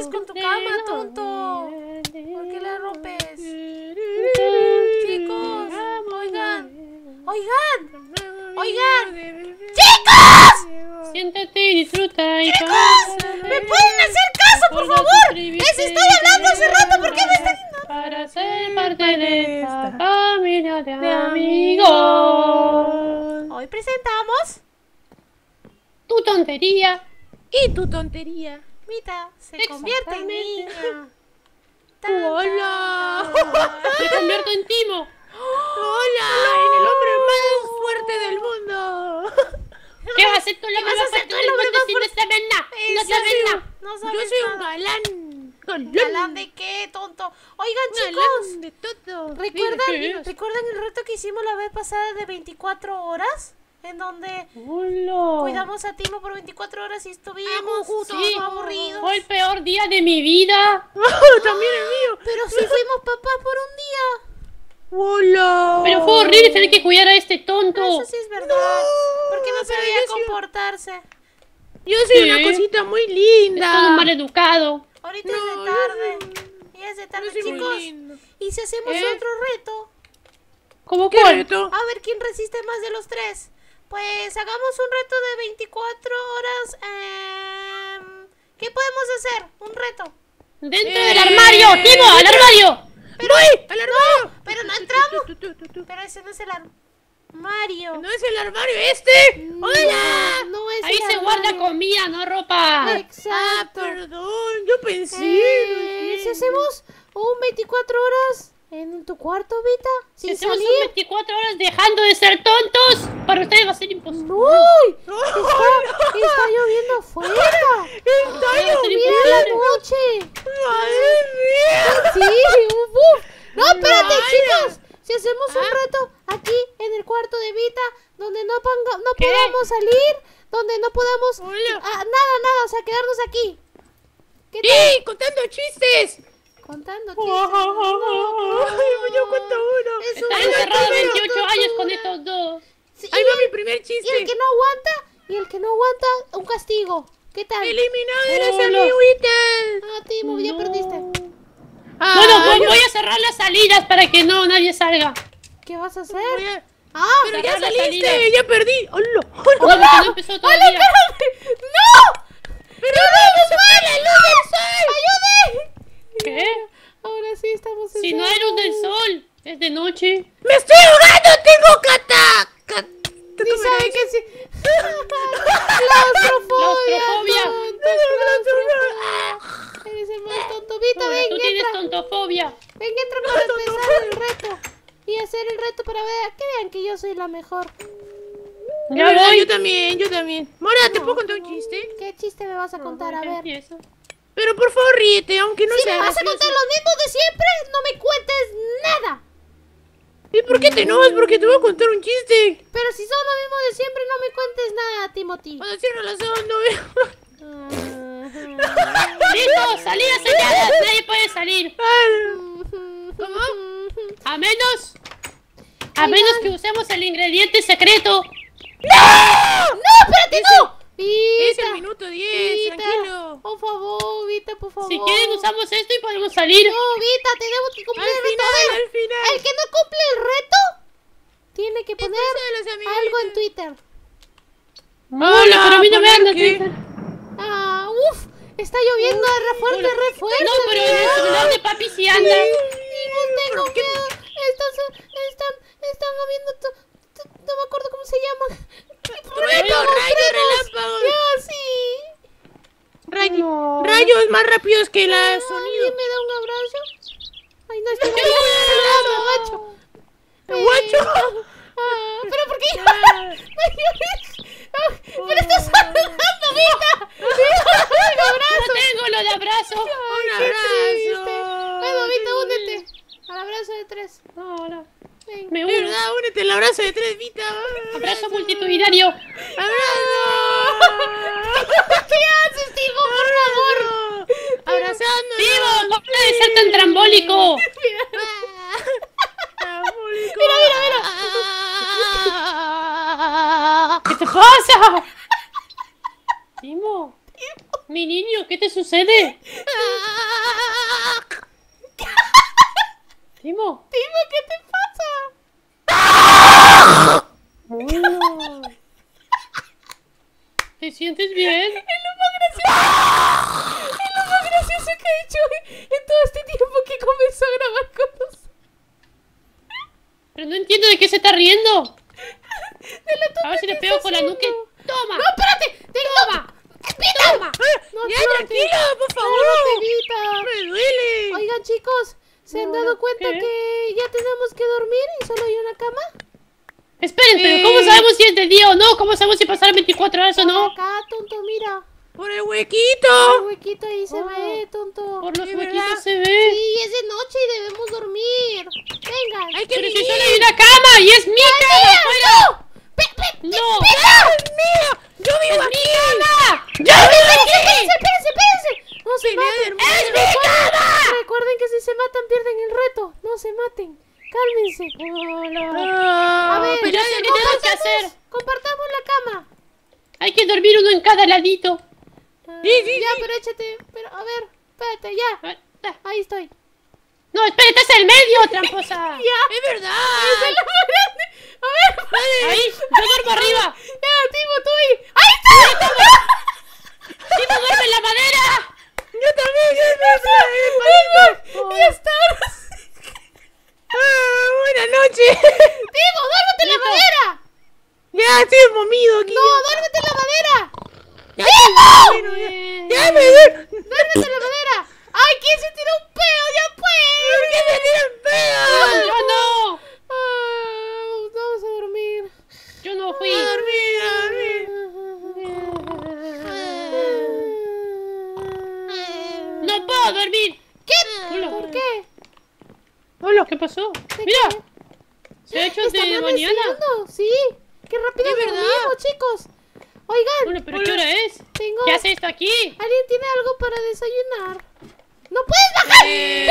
haces con tu cama, tonto? ¿Por qué la rompes? Chicos, oigan. ¡Chicos! Siéntate y disfruta y ¡Chicos! ¿Me pueden hacer caso, por favor? Les estoy hablando hace rato, ¿por qué me están...? Para ser parte de esta familia de amigos. Hoy presentamos... Tu tontería. Y tu tontería. Vita se convierte en niña. ¡Hola! Me convierto en Timo. ¡Hola! En el hombre más fuerte del mundo. ¿Qué vas a hacer tú la vas a más hacer fuerte tú el del hombre mundo más si no fuerte? sabes nada? No Sí, sabes sí. nada. No Yo sabes soy un nada. galán. ¿Galán de qué, tonto? Oigan, Un chicos, galán de todo. ¿recuerdan el reto que hicimos la vez pasada de 24 horas? En donde Hola. cuidamos a Timo por 24 horas y estuvimos Sí, todos aburridos. fue el peor día de mi vida. También el mío. Pero si fuimos papás por un día. ¡Hola! Pero fue horrible tener que cuidar a este tonto. Eso sí es verdad. Porque no pero sabía yo sí- comportarse. Yo soy Sí. una cosita muy Es linda. todo un mal educado. Ahorita No, es de tarde. Ya es de tarde, Yo soy muy chicos. lindo. ¿Y si hacemos otro reto? ¿Cómo ¿Qué cuál? reto? A ver quién resiste más de los tres. Pues hagamos un reto de 24 horas. ¿Qué podemos hacer? Un reto. Dentro del armario. Timo, al armario. ¡Voy! ¡Al armario! Pero no entramos. Tú. Pero ese no es el armario. ¿No es el armario este? ¡Hola! No es Ahí el se guarda armario. comida, no ropa. Exacto. Perdón, yo pensé. Si hacemos un 24 horas en tu cuarto, Vita, Si sin hacemos salir. un 24 horas dejando de ser tontos, para ustedes va a ser imposible. ¡Uy! ¡Oh, Está lloviendo afuera. ¡Está Va a ser ¡Mira la imposible. noche! ¡Madre mía! Sí, uf. No, espérate, Vaya. chicos. Si hacemos un reto aquí en el cuarto de Vita, donde no ¿Qué? podamos salir, donde no podamos Hola. nada, o sea, quedarnos aquí. ¿Qué tal? ¡Sí! ¡Contando chistes! Contando ¡Ay, yo cuento uno! Es un Están reto, encerrados pero 28 años con estos dos. Sí, ¡Ahí va mi primer y el chiste! que no aguanta, un castigo. ¿Qué tal? ¡Eliminado de las Hola. amiguitas! Ah, Timo, ya No. perdiste. Bueno, voy a cerrar las salidas para que no nadie salga. ¿Qué vas a hacer? Voy a- Ah, ¡Pero cerrar ya las saliste! salidas. ¡Ya perdí! ¡Hola! No, porque no empezó todavía. ¡No! ¡Pero no se fue la luz del sol! ¡Ayude! ¿Qué? Ahora sí estamos Si no hay luz del sol, es de noche. ¡Me estoy ahogando! ¡Tengo Ni sabe que sí. Claustrofobia. Claustrofobia. Tonto, claustrofobia. Eres el más tonto. Vita, ven, Tú tienes entra. tontofobia. Ven, entra para empezar el reto. Y hacer el reto para que vean que yo soy la mejor. Ya voy. Yo también. Mora, ¿te puedo contar un chiste? ¿Qué chiste me vas a contar? A ver. Empiezo. Pero por favor ríete, aunque no Si sea me vas a gracioso. contar los mismos de siempre, no me cuentes nada. ¿Y por qué te enojas? Porque te voy a contar un chiste. Pero si son los mismos de siempre, no me cuentes nada, Timothy. Cuando cierro los ojos no veo. Listo, salidas selladas. Nadie puede salir. ¿Cómo? A menos que usemos el ingrediente secreto. ¡No, espérate, no! Es Vita, el minuto 10, Vita, tranquilo. por favor, Vita, por favor. Si quieren usamos esto y podemos salir. No, Vita, tenemos que cumplir Al el reto. final, A ver, al final. el que no cumple el reto tiene que poner Entonces, los amiguitos. algo en Twitter. Hola, pero a mí no me ¿poner anda qué? Twitter. Está lloviendo re fuerte, re fuerte. No, pero en el celular de papi sí anda. No tengo miedo. Están habiendo... No me acuerdo cómo se llaman. Trueno, rayo, relámpago. Ya, sí. Rayos más rápidos que el ¿Alguien sonido. me da un abrazo? Ay, no, estoy gacho. Guacho. ¿Pero por qué lloras? No llores. ¡Pero estás saludando, Vita! ¡Un abrazo! No tengo lo de abrazo. Un ¡Qué triste! abrazo. Bueno, Vita, únete al abrazo de 3. Hola. Ven. Me De uno. verdad, únete al abrazo de 3, Vita. Abrazo multitudinario. ¡Abrazo! ¿Qué haces, Timo? Por favor. ¡Abrazándonos! Timo, no puede ser tan trambólico. ¿Qué te pasa? Timo. Mi niño, ¿qué te sucede? Timo. Timo, ¿qué te pasa? Hola. ¿Te sientes bien? Es lo más gracioso que he hecho en todo este tiempo que comenzó a grabar con nosotros. Pero no entiendo de qué se está riendo. De la A ver si le pego con la nuque. ¡Toma! ¡No, espérate! ¡Toma! ¡Toma! No, Ya, espérate. tranquilo, por favor. Cálmate, Vita. Me duele. Oigan, chicos, ¿se han dado cuenta ¿qué? que ya tenemos que dormir y solo hay una cama? Esperen, pero ¿cómo sabemos si es de día o no? ¿Cómo sabemos si pasaron 24 horas o no? Acá, tonto, mira. Por el El huequito. huequito ahí se ve, tonto. Por los ¿De huequitos verdad? se ve. Sí, es de noche y debemos dormir. Venga. Hay que Pero si vivir. solo hay una cama y es mi cama. ¡No! ¡No! ¡Es mío! ¡Yo vivo aquí! Espérense. No se maten. ¡Es mi cama! Recuerden que si se matan pierden el reto. No se maten. Cálmense. A ver, Pero ya sé qué tenemos que hacer. Compartamos la cama. Hay que dormir uno en cada ladito. Sí. Ya, pero échate. Pero, a ver, espérate, ya. A ver, da. Ahí estoy. No, espérate, es el medio, tramposa. Es verdad. ¡Esa es la más grande! A ver, Ahí, yo duermo arriba. Ya, Timo, tú ahí. ¡Ahí está! ¡Timo duerme en la madera! Yo también. Y hasta ahora. Buenas noches. Timo, duérmete en la madera. Ya estoy momido aquí. No, duérmete en la madera. Ya me duele. Duérmete en la madera. ¡Ay, quién se tiró un pedo! ¡Ya pues! ¿Por qué me tiran pedo? ¡Yo no! Vamos a dormir. ¡Yo no fui! A dormir. ¡No puedo dormir! ¿Qué? Hola. ¿Por qué? Hola, ¿qué pasó? ¡Mira! Se ha hecho ¿Está de mañana. amaneciendo? Sí. ¡Qué rápido Es verdad. dormimos, chicos! Oigan, Bueno, pero ¿qué hora es? tengo... ¿Qué hace esto aquí? ¿Alguien tiene algo para desayunar? ¡No puedes bajar! Eh,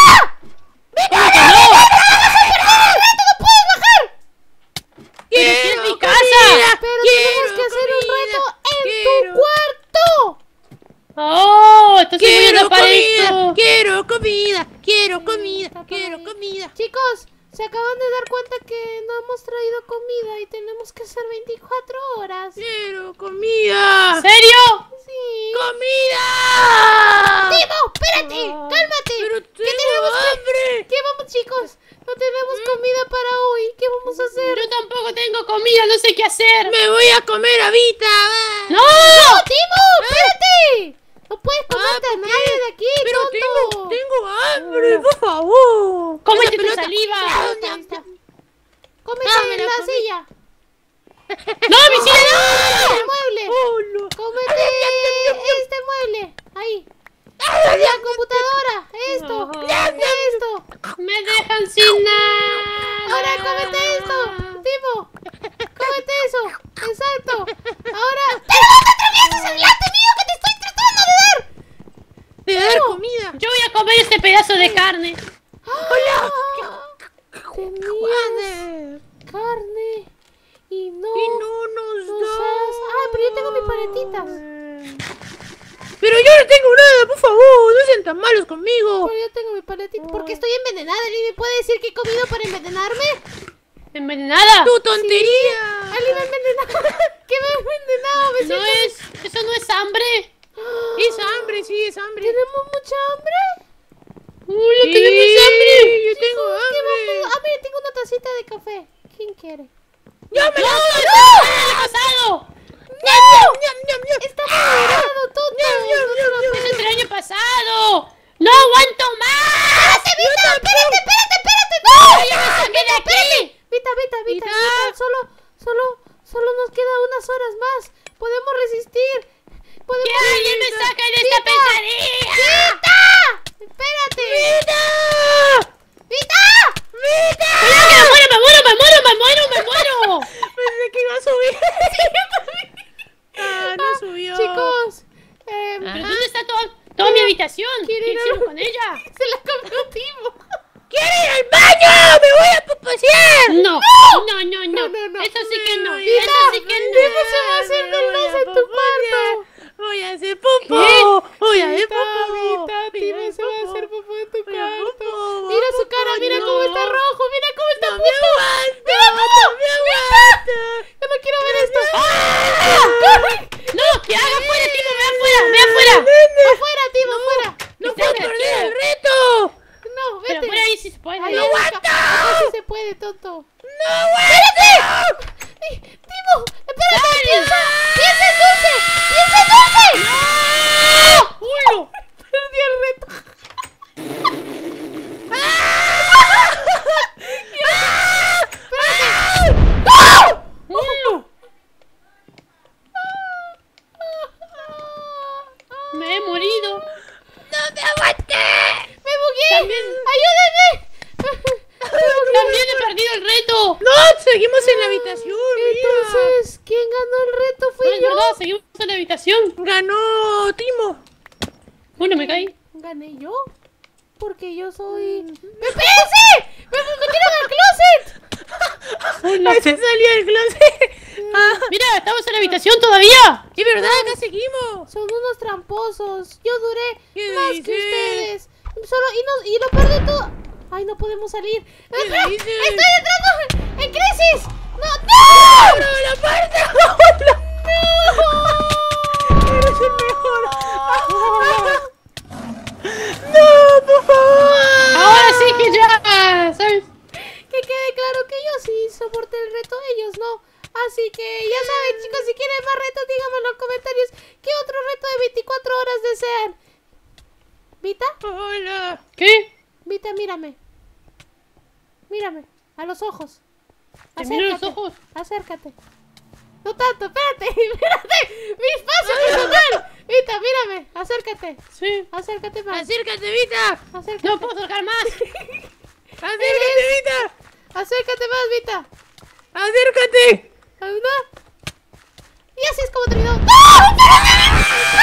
¡Pero si es mi Quiero casa! comida. Pero Quiero tenemos que hacer un comida. reto en Quiero- tu cuarto. ¡Oh! Entonces voy a Quiero tapar comida. esto. Quiero comida. Quiero comida. Está por Quiero ahí. comida. Chicos, se acaban de dar cuenta que no hemos traído comida y tenemos que hacer 24 horas. Quiero comida. ¿En serio? Sí. ¡Comida! ¡Timo, espérate! No. ¡Cálmate! Pero ¿Qué tengo tenemos que... hambre. ¿Qué vamos, chicos? No tenemos comida para hoy. ¿Qué vamos a hacer? Yo tampoco tengo comida, no sé qué hacer. Me voy a comer a Vita. ¡No! ¡No, Timo! ¡Espérate! No puedes comerte a ¿por qué? nadie de aquí, Pero tonto. tengo hambre, por favor. ¡Cómete tu pelota. saliva! Ahí está. Cómete Dame en la la comida. silla. ¡No, mi silla! ¡El mueble! Oh, no. ¡Cómete este mueble! ¡Ahí! ¡La computadora! ¡Esto! ¡Esto! ¡Me dejan sin nada! ¡Ahora cómete esto! ¡Timo! ¡Cómete eso! ¡Exacto! ¡Ahora! ¡Pero no te atravieses adelante mío que te estoy tratando de dar! De dar comida. Yo voy a comer este pedazo de carne. ¡Hola! Tenías Joder. carne y no Y no nos nos da. has... ¡Ah, pero yo tengo mis paletitas! Pero yo no tengo nada, por favor. No sean tan malos conmigo. Pero yo tengo mis paletitas porque estoy envenenada. ¿Alguien me puede decir que he comido para envenenarme? ¿Envenenada? Tu tontería. ¿Alguien me ha envenenado? ¿Qué me ha envenenado? Me No siento- es... ¿Eso no es hambre? Es hambre, sí, es hambre. ¿Tenemos mucha hambre? ¡Hola, Sí, tenemos hambre! yo tengo ¿Qué hambre. vamos? Ah, mira, tengo una tacita de café. ¿Quién quiere? ¡Ya me ¡No! la ¡No! pasado! ¡Está moderado, tonto! ¡Es entre el año pasado! ¡No aguanto más! ¡Espérate! ¡No! ¡Ya me saqué de aquí! Vita, Vita. solo nos quedan unas horas más. Podemos resistir. Podemos ¡Que alguien me saque de esta pesadilla! ¡Vita! ¡Espérate! ¡Vita! ¡Cuidado que me muero! Pensé que iba a subir. Ah, no subió. Chicos, ¿Pero dónde está toda mi habitación? ¿Qué ¿Quiere ir a- hicieron con ella? se la comió Timo. ¡Quiero ir al baño! ¡Me voy a pasear! No. No. Eso sí que no. Vita, Eso sí que no. Timo se va a hacer del 2 en tu cuarto. Voy a hacer popó. ¿Qué? he morido. ¡No me aguanté! ¡Me bugué! También, ¡Ayúdenme! también he perdido el reto. ¡No! Seguimos en la habitación, mira. Entonces, ¿quién ganó el reto? No, ¿Fui es yo? verdad, seguimos en la habitación. Ganó Timo. Bueno, me caí. ¿Gané yo? Porque yo soy... ¡espérense! ¡Me metieron al closet! Hola. Se salió del closet. Ah, Mira, estamos en la habitación todavía. ¡qué verdad! ¡Acá seguimos! Son unos tramposos. Yo duré ¿Qué más que dices? ustedes. Solo, y lo peor de todo... ¡Ay, no podemos salir! ¡Espera! dices? ¡Estoy entrando en crisis! ¡No! ¡No! ¡No, la puerta! ¡No! ¡Eres el mejor! ¡No, por favor! Ahora sí que ya, ¿sabes? Que quede claro que yo sí soporté el reto, ellos no. Así que ya saben, chicos, si quieren más retos, díganme en los comentarios qué otro reto de 24 horas desean. ¿Vita? ¡Hola! ¿Qué? Vita, mírame. Mírame, a los ojos. ¿Te miro los ojos? Acércate. No tanto, espérate, espérate. Mi espacio personal. Vita, mírame, acércate. Sí. Acércate más. ¡Acércate, Vita! Acércate. No puedo acercar más. ¡Acércate, Vita! Acércate más, Vita. ¡Acércate! ¿Una? Y así es como terminó. ¡No!